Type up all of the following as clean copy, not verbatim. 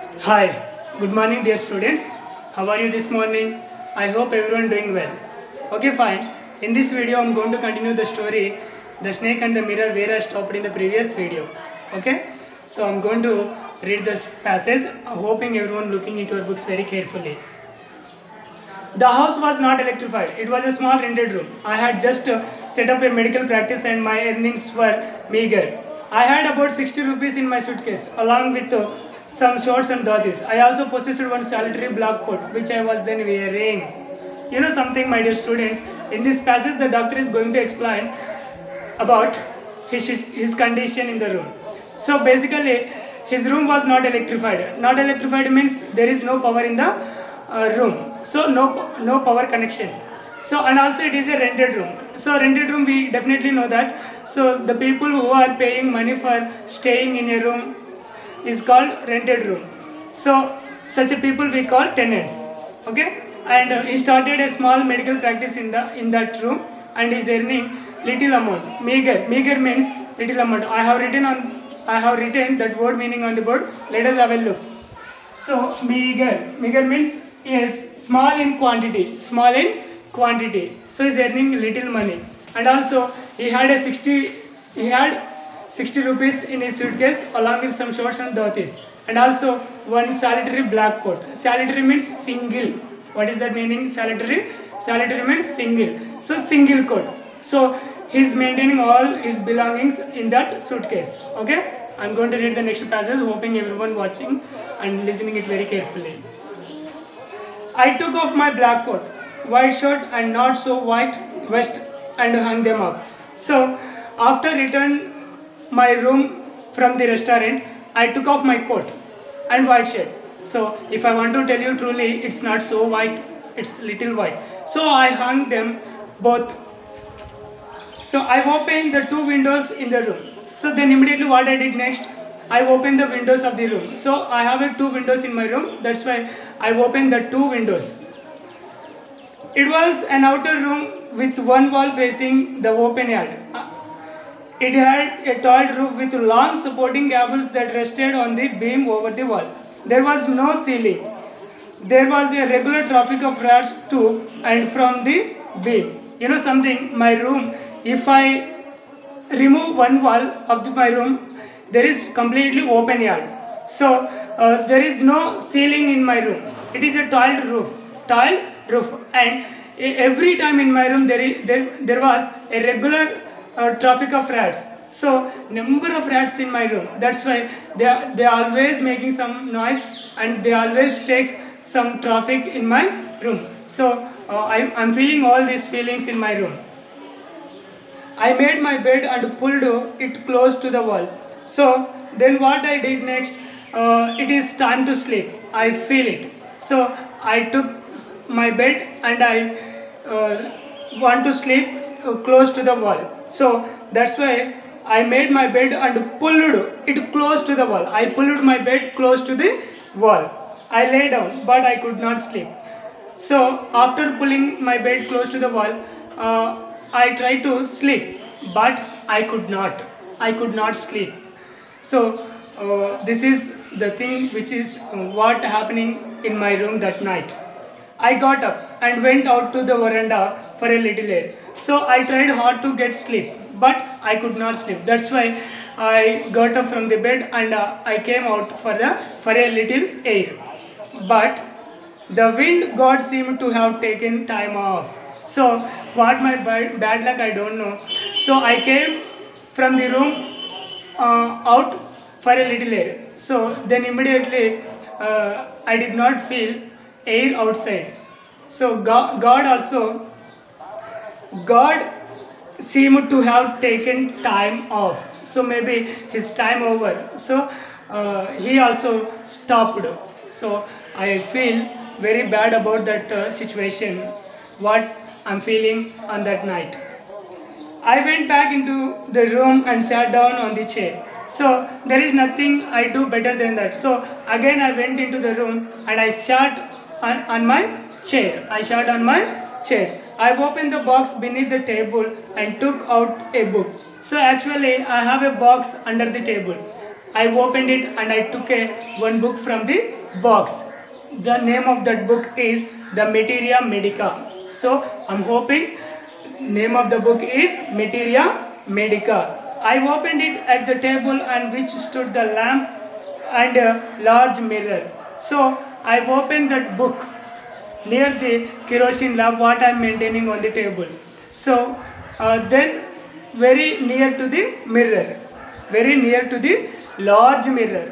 Hi, good morning dear students. How are you this morning? I hope everyone doing well. Okay, fine. In this video I'm going to continue the story The Snake and the Mirror where I stopped in the previous video. Okay, so I'm going to read this passage, hoping everyone looking into your books very carefully. The house was not electrified. It was a small rented room. I had just set up a medical practice and my earnings were meager. I had about 60 rupees in my suitcase along with some shorts and dhotis. I also possessed one solitary black coat which I was then wearing. You know something, my dear students, in this passage the doctor is going to explain about his condition in the room. So basically his room was not electrified. Not electrified means there is no power in the room, so no power connection. So and also it is a rented room. So rented room we definitely know that. So the people who are paying money for staying in a room is called rented room. So such a people we call tenants. Okay, and he started a small medical practice in that room and is earning little amount. Meager means little amount. I have written that word meaning on the board. Let us have a look. So meager means yes, small in quantity. So he is earning little money, and also he had 60 rupees in his suitcase along with some shorts and dhotis, and also one solitary black coat. Solitary means single. What is that meaning? Solitary means single. So single coat. So he is maintaining all his belongings in that suitcase. Okay, I'm going to read the next passage, hoping everyone watching and listening it very carefully. I took off my black coat, white shirt and not so white vest and hung them up. So after return my room from the restaurant, I took off my coat and white shirt. So if I want to tell you truly, it's not so white, it's little white. So I hung them both. So I opened the two windows in the room. So then immediately what I did next, I opened the windows of the room. So I have two windows in my room. That's why I opened the two windows. It was an outer room with one wall facing the open yard. It had a tiled roof with long supporting cables that rested on the beam over the wall. There was no ceiling. There was a regular traffic of rats to and from the beam. You know something, my room, if I remove one wall of my room, there is completely open yard. So there is no ceiling in my room. It is a tiled roof, and every time in my room there was a regular traffic of rats. So number of rats in my room. That's why they are always making some noise and they always takes some traffic in my room. So I'm feeling all these feelings in my room. I made my bed and pulled it close to the wall. So then what I did next, it is time to sleep. I feel it. So I took my bed and I want to sleep close to the wall. So that's why I made my bed and pulled it close to the wall. I pulled my bed close to the wall. I lay down but I could not sleep. So after pulling my bed close to the wall, I tried to sleep but I could not sleep. So this is the thing which is what happening in my room that night. I got up and went out to the veranda for a little air. So I tried hard to get sleep but I could not sleep. That's why I got up from the bed and I came out for a little air. But the wind god seemed to have taken time off. So what my bad luck, I don't know. So I came from the room out for a little air. So then immediately I did not feel air outside. So God seemed to have taken time off. So maybe his time over. So he also stopped. So I feel very bad about that situation, what I'm feeling on that night. I went back into the room and sat down on the chair. So there is nothing I do better than that. So again I went into the room and I sat on my chair. I opened the box beneath the table and took out a book. So actually I have a box under the table. I opened it and I took one book from the box. The name of that book is The Materia Medica. So I'm hoping name of the book is Materia Medica. I opened it at the table on which stood the lamp and a large mirror. So I opened that book near the kerosene lamp what I am maintaining on the table. So then very near to the mirror, very near to the large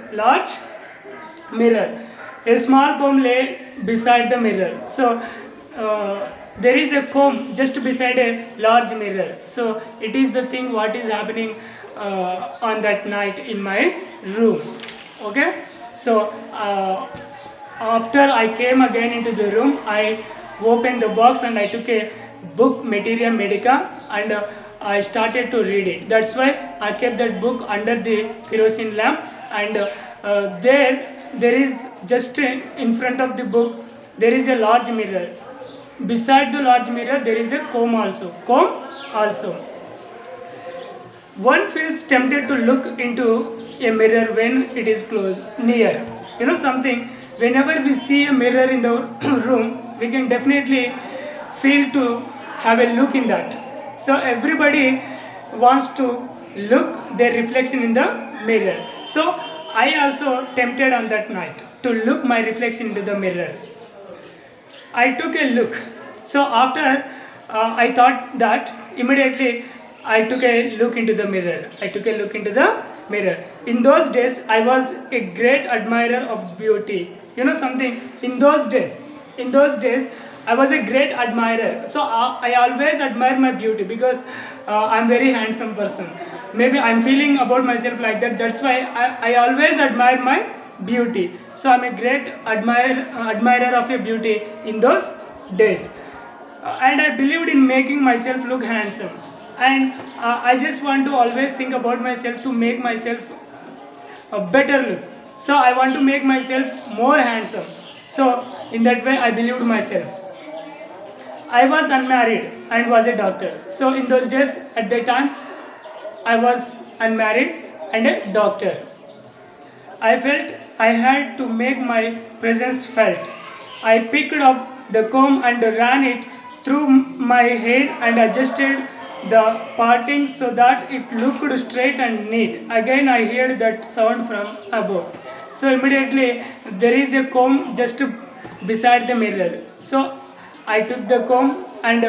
mirror, a small comb lay beside the mirror. So there is a comb just beside a large mirror. So it is the thing what is happening on that night in my room. Okay, so after I came again into the room, I opened the box and I took a book, Materia Medica, and I started to read it. That's why I kept that book under the kerosene lamp, and there is just in front of the book there is a large mirror. Beside the large mirror there is a comb also. One feels tempted to look into a mirror when it is close, near. You know something, whenever we see a mirror in the room, we can definitely feel to have a look in that. So everybody wants to look their reflection in the mirror. So I also tempted on that night to look my reflection into the mirror. I took a look. So after I thought that, immediately I took a look into the mirror. In those days, I was a great admirer of beauty. You know something, in those days, I was a great admirer. So I always admire my beauty because I'm very handsome person. Maybe I'm feeling about myself like that. That's why I always admire my beauty. So I'm a great admirer of a beauty in those days. And I believed in making myself look handsome. And I just want to always think about myself to make myself a better look. So I want to make myself more handsome. So in that way I believed myself. I was unmarried and was a doctor. So in those days, at that time, I was unmarried and a doctor. I felt I had to make my presence felt. I picked up the comb and ran it through my hair and adjusted the parting so that it looked straight and neat. Again I heard that sound from above. So immediately there is a comb just beside the mirror. So I took the comb and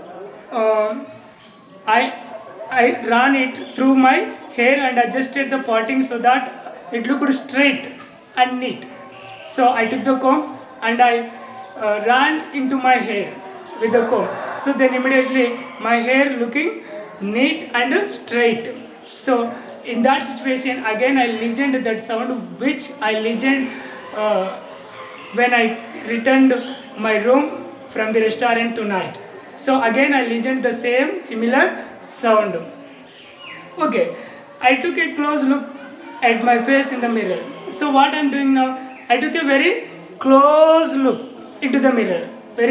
I ran it through my hair and adjusted the parting so that it looked straight and neat. So I took the comb and I ran into my hair with the comb. So then immediately my hair looking neat and straight. So in that situation again I listened to that sound which I listened when I returned my room from the restaurant tonight. So again I listened the same similar sound. Okay, I took a close look at my face in the mirror. So what I am doing now, I took a very close look into the mirror.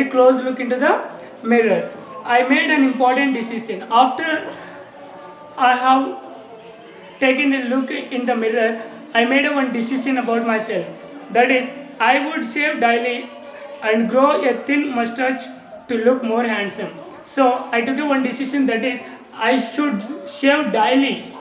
I made an important decision. After I have taken a look in the mirror, I made one decision about myself. That is, I would shave daily and grow a thin mustache to look more handsome. So I took one decision, that is, I should shave daily.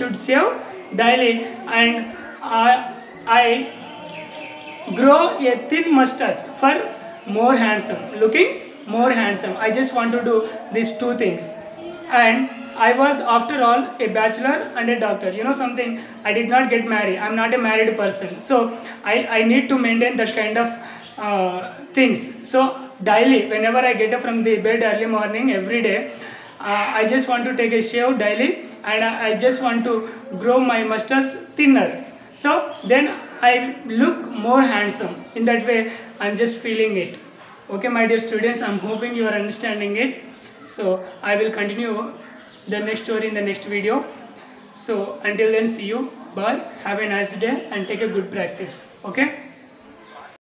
And I grow a thin mustache for more handsome, looking more handsome. I just want to do these two things. And I was after all a bachelor and a doctor. You know something, I did not get married. I'm not a married person. So I need to maintain that kind of things. So daily, whenever I get up from the bed early morning, every day, I just want to take a shave daily and I just want to grow my mustache thinner. So then I look more handsome. In that way, I'm just feeling it. Okay, my dear students, I'm hoping you are understanding it. So I will continue the next story in the next video. So until then, see you. Bye. Have a nice day and take a good practice. Okay.